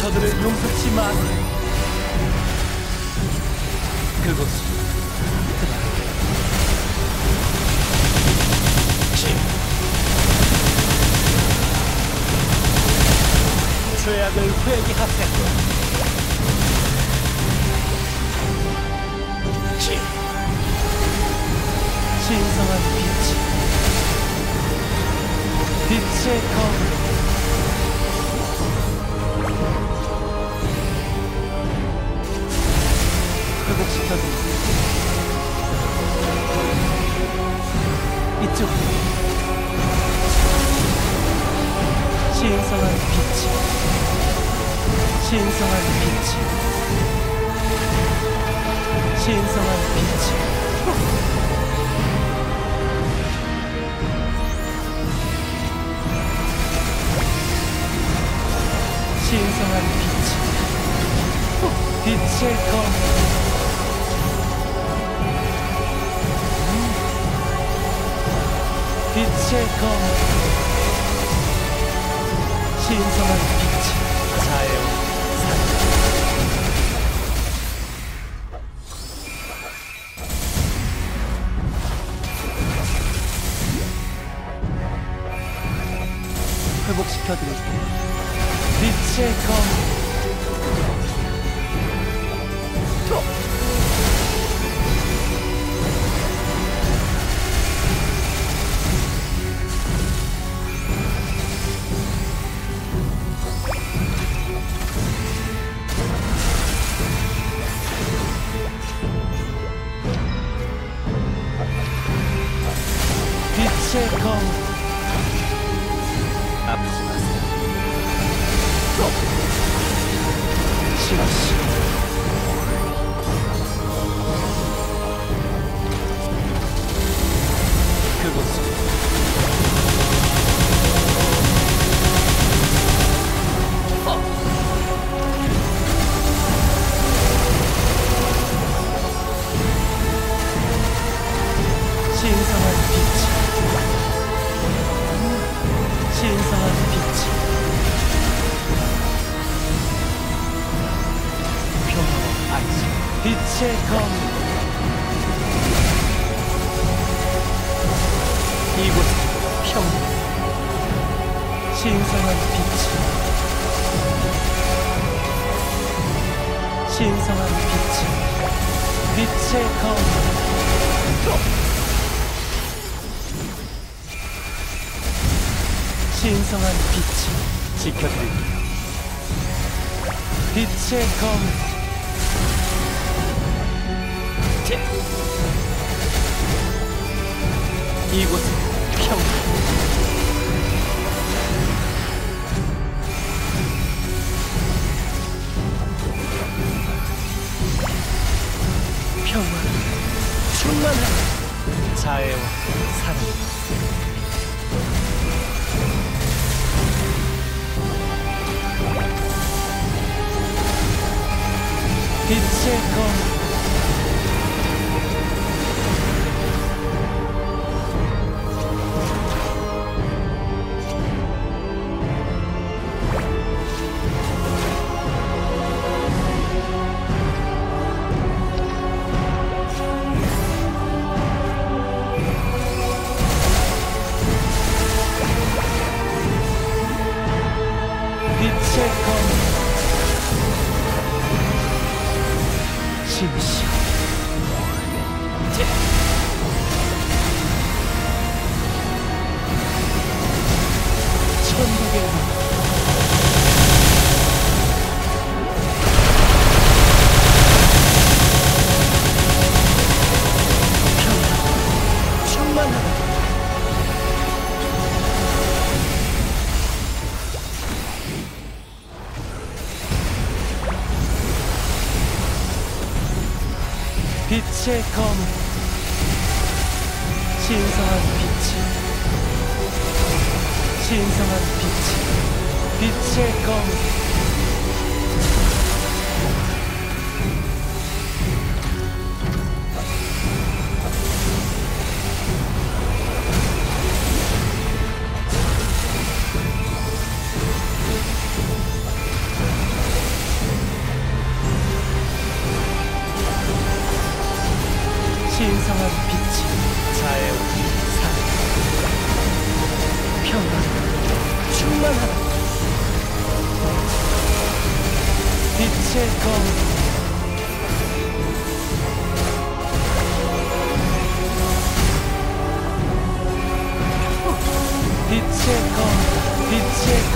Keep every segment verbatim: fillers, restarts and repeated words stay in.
저들을 용서치 마세요. 그곳이 죄악을 회개하세요. 신성한 빛이 빛의 검 회복시켜드립니다. 이쪽 신성한 빛이 신성한 빛이 신성한 빛이 신성한 빛이 빛의 검 빛의 검 신성한 빛이 자애와 사랑 회복시켜드릴게요. 빛의 검 빛의 검 아프지 마세요. 시시 그곳은 신성한 빛이 신성한 빛이 평화와 안식 빛의 검 이곳은 평화 신성한 빛이 신성한 빛이 빛의 검 신성한 빛이 지켜드립니다. 빛의 검 이곳은 평화 평화 충만한 자애와 사랑 빛의 검 빛의 검 심시 천국의 평화 충만하다. 빛의 검 신성한 빛이 신성한 빛이 빛의 검 평화 충만하라. 빛의 검 빛의 검 빛의 검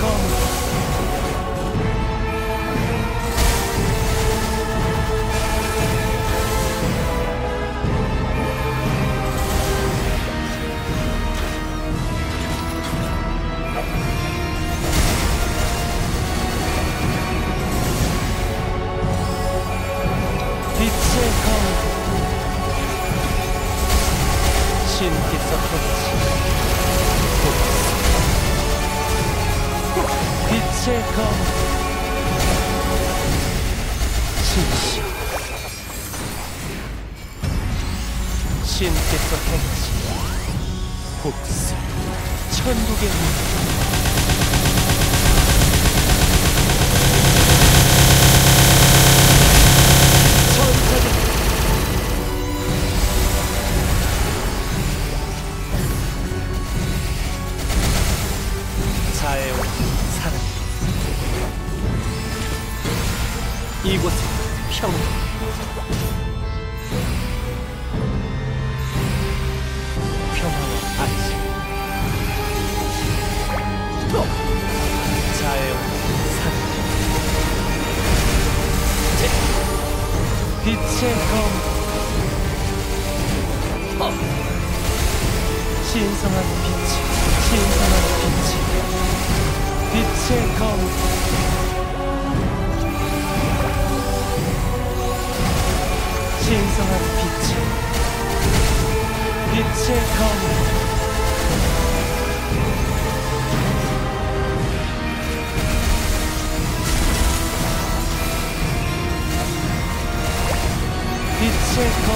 신께서 했지. 빛의 검 신시여 신께서 했지. 복수 천국의 문 천사들 자애와 사랑 이곳은 평화 평화와 안식 자애와 사랑 빛의 검 어. 신성한 빛이 신성한 빛이 빛의 검 신성한 빛이 빛의 검 빛의 검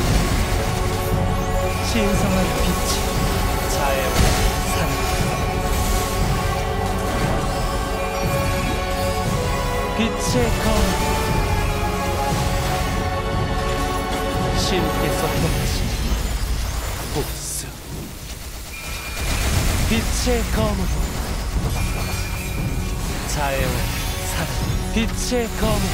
신성한 빛이 자애와 사랑 빛의 검 신께서 했지. 복수 빛의 검으로 자애와 사랑 빛의 검으로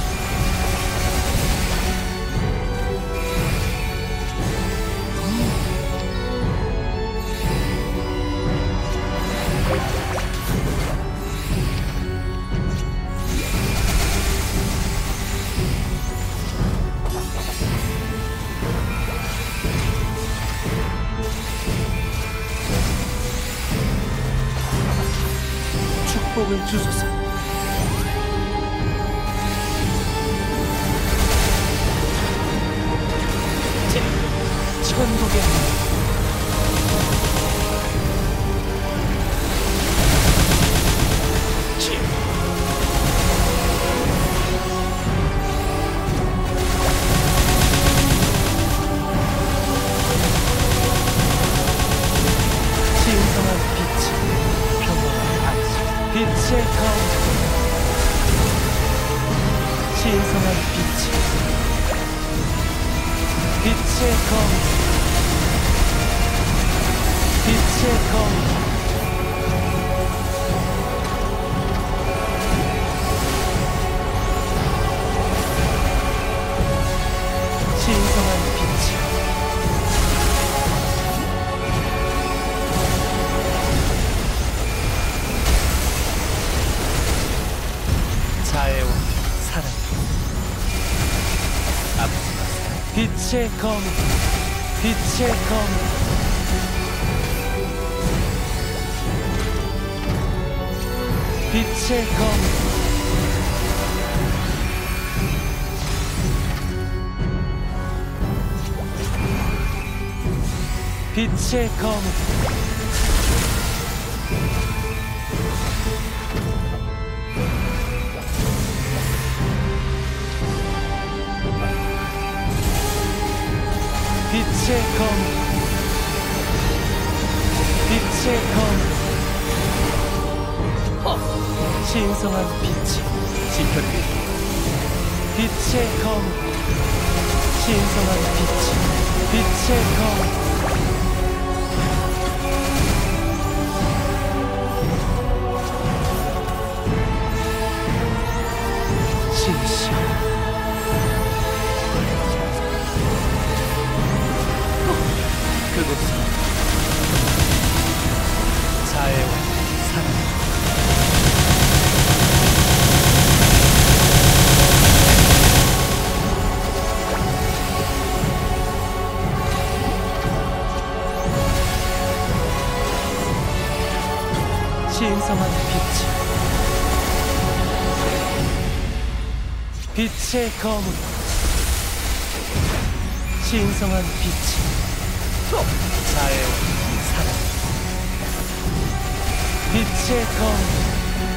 축복을 주소서. 천국의 신성한 빛이 평화와 안식 빛의 검 신성한 빛이 빛의 검 빛의 검 신성한 빛이 자애와 사랑 아프지 마세요. 빛의 검 빛의 검 빛의 검 빛의 검 빛의 검 빛의 검 어. 신성한 빛이 지켜드리리. 빛의 검 신성한 빛이 빛의 검 신성한 빛, 빛의 검은 신성한 빛, 자애와 사랑. 빛의 검은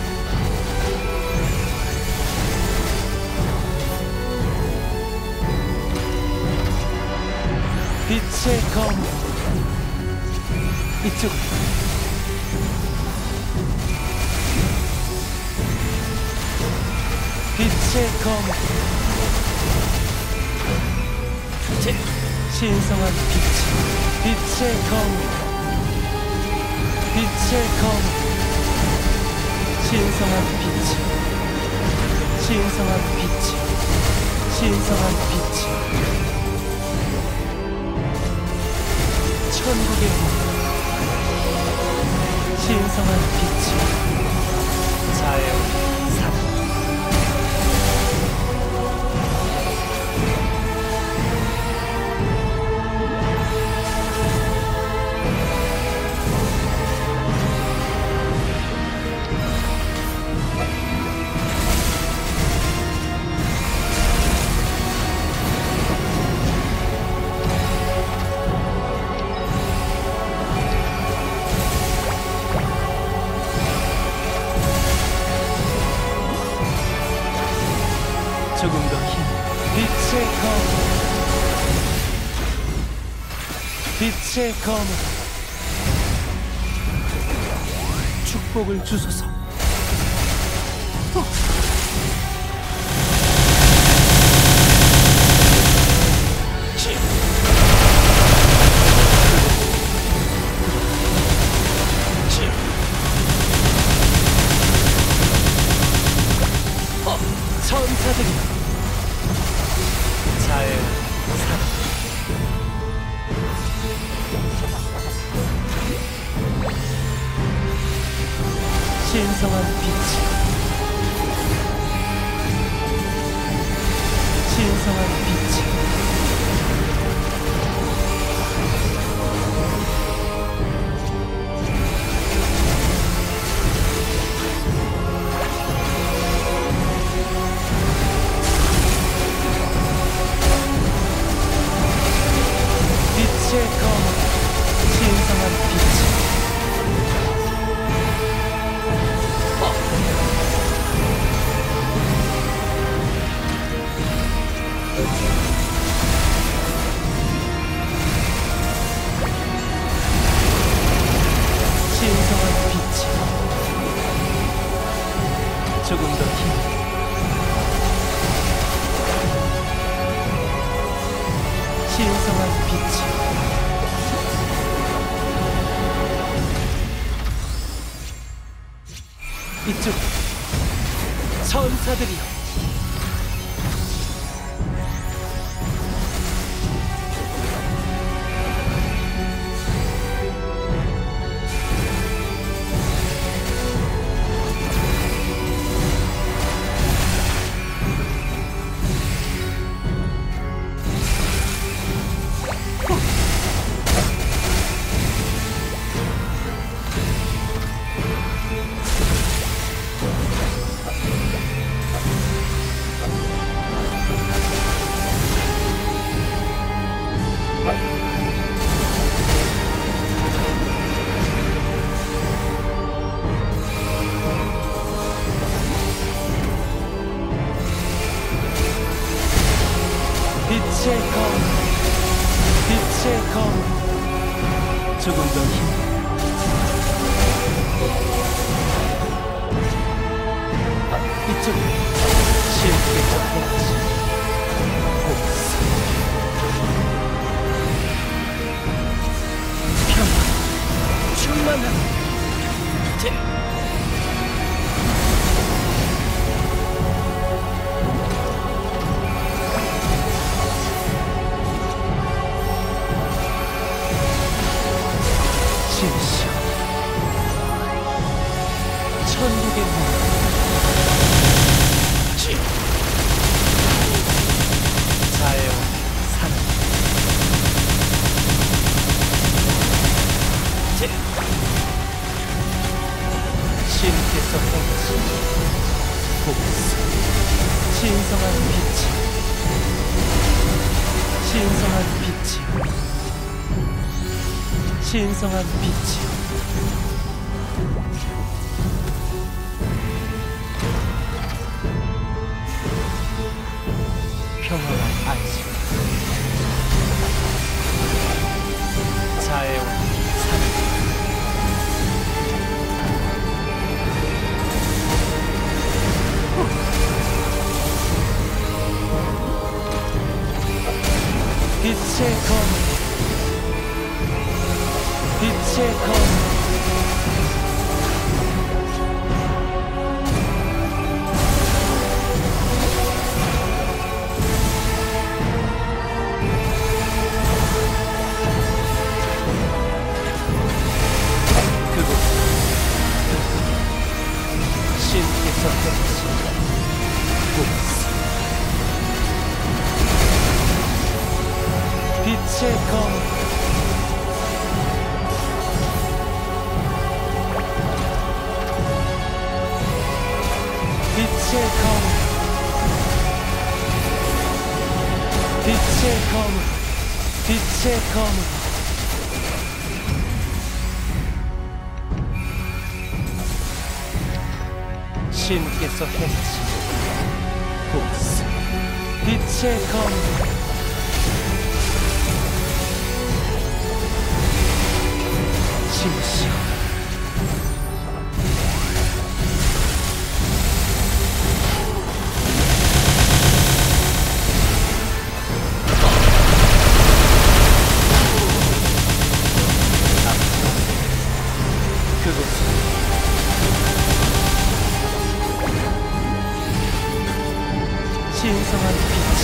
빛의 검 이쪽 빛의 검 신성한 빛 빛의 검 빛의 검 신성한 빛 신성한 빛 신성한 빛 천국의 신성한 빛 자애와 사랑. 조금 더 힘. 빛의 검 빛의 검 축복을 주소서. 어. 천사들이여 자애 사랑. 신성한 빛 신성한 빛 빛의 검 신성한 빛 신성한 빛 조금 더 힘. 신성한 빛 이쪽 천사들이여 빛의 검 빛의 검 조금 더 힘. 이쪽 쉽게 접해야지. 복수 평화 충만함 제 진실 천국의 문 자애와 사랑 신께서 행하신 복수, 신성한 빛이, 신성한 빛이, 신성한 빛이. 평화와 안식, 자애와 사랑, 빛의 검, 빛의 검, 신께서 행하신 복수, 빛의 검, 빛의 검, 빛의 검, 빛의 검. 신께서 행하신 복수, 빛의 검, 진실, 그곳은 신성한 빛이,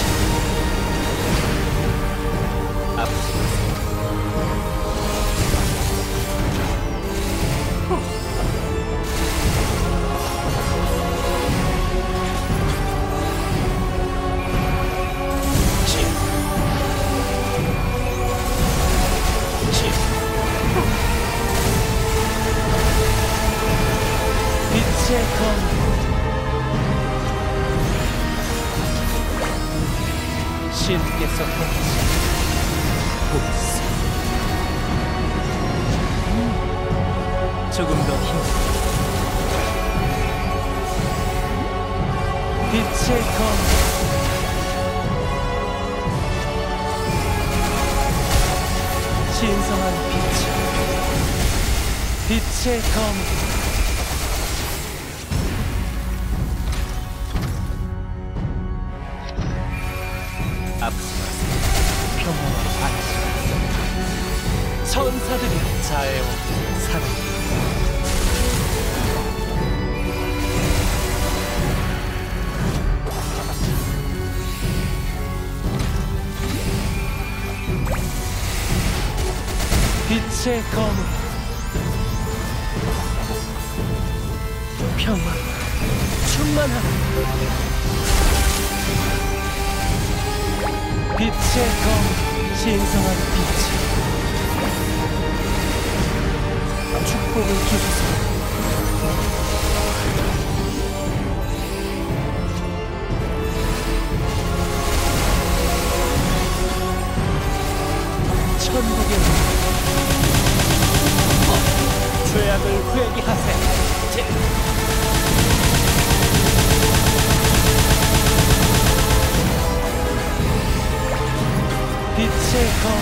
아프지 마세요. 진, 진, 빛의 검, 신께서 행하신 복수, 조금 더 힘, 빛의 검, 신성한 빛, 빛의 검, 아프지 마세요. 평화와 안식, 천사들의 자애와 사랑, 빛의 검, 평화, 충만함, 빛의 검, 신성한 빛, 축복을 주소서. 천국의 문, 죄악을 회개하세. 빛의 검,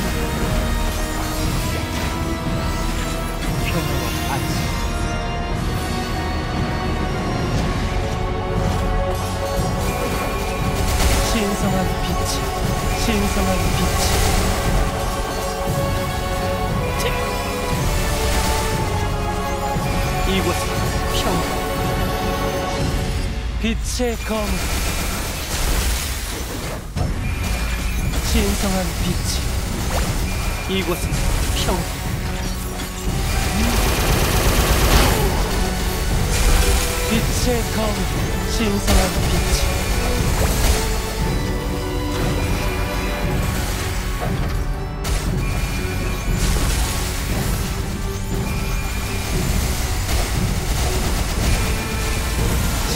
평화와 안식, 신성한 빛, 신성한 빛, 이곳은 평화, 빛의 검, 신성한 빛이, 이곳은 평화, 빛의 검, 신성한 빛이,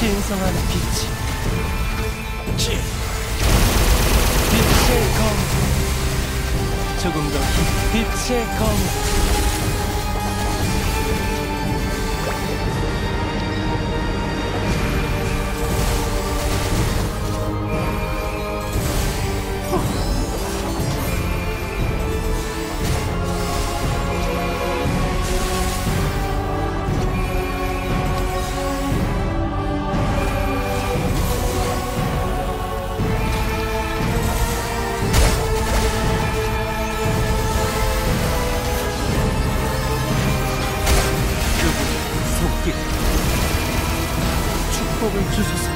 신성한 빛이 빛의 검 조금 더 힘 빛의 검 축복을 주소서.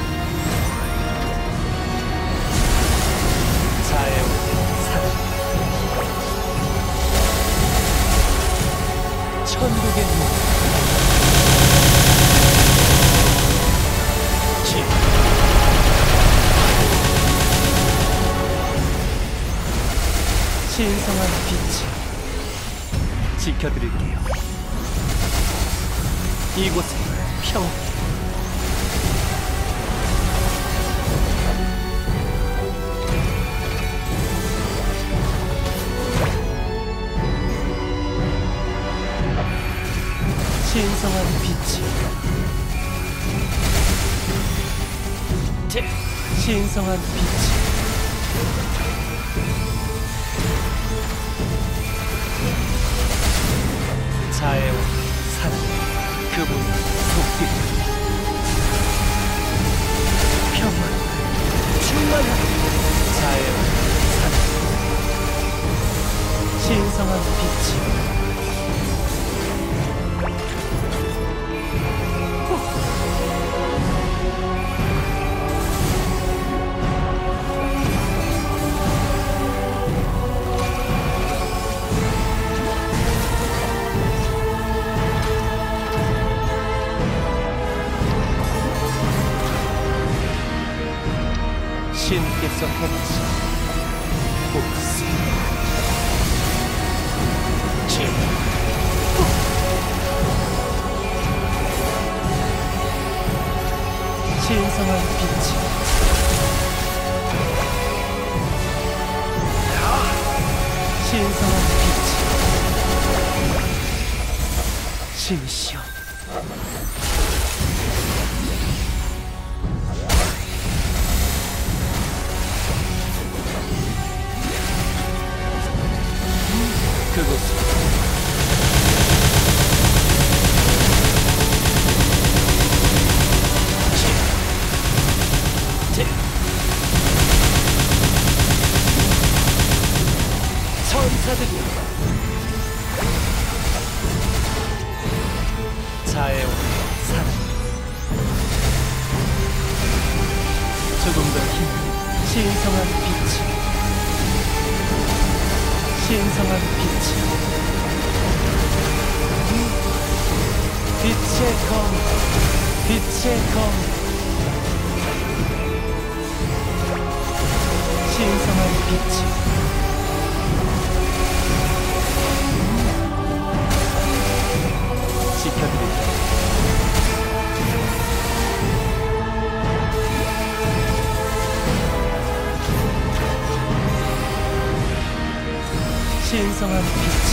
자애와 사랑 천국의 문 신성한 빛이 지켜드릴게요. 이곳에 평 신성한 빛이 신성한 빛이 자애와 사랑 그분 속길 평화 충만한 자애와 사랑 신성한 빛이 신께서 행하신 복수 신성한 빛이 신성한 빛이 신이시여 그곳 천사들이 자애와 사랑 조금 더 힘 신성한 빛이 신성한 빛이 빛의 검 빛의 검 신성한 빛이 지켜드릴게요. 신성한 빛이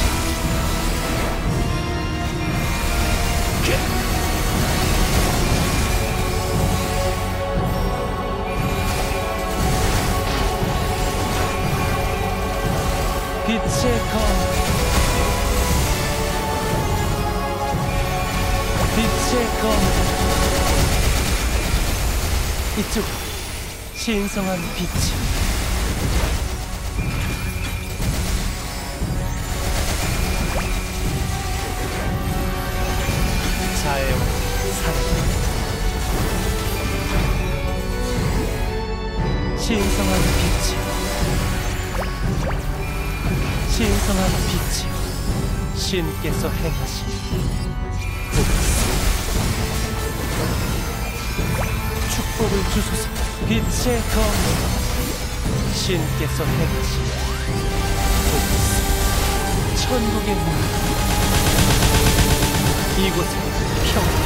빛의 검 빛의 검 이쪽 신성한 빛이 자애와 사랑 신성한 빛이 신성한 빛이 신께서 행하신 복수 축복을 주소서. 빛의 검 신께서 행하신 복수 천국의 문 이곳에 평화